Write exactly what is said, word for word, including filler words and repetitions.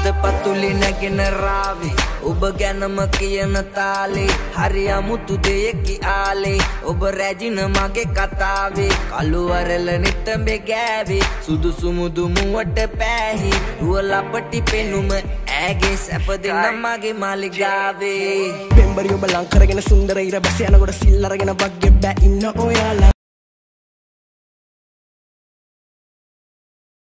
පතුලි නැගෙන රාවේ ඔබ ගැනම කියන තාලේ හරි අමුතු දෙයකි ආලේ ඔබ රැජින මගේ කතාවේ කළු වරල නිතඹේ ගෑවේ සුදුසු මුදු මුවට පෑහි රුව ලපටි පෙනුම ඇගේ සැප දෙන මගේ මාලිගාවේ පෙම්බරි ඔබ ලං කරගෙන සුන්දර ඉර බැස යනකොට සිල් අරගෙන වගේ බෑ ඉන්න ඔයාලා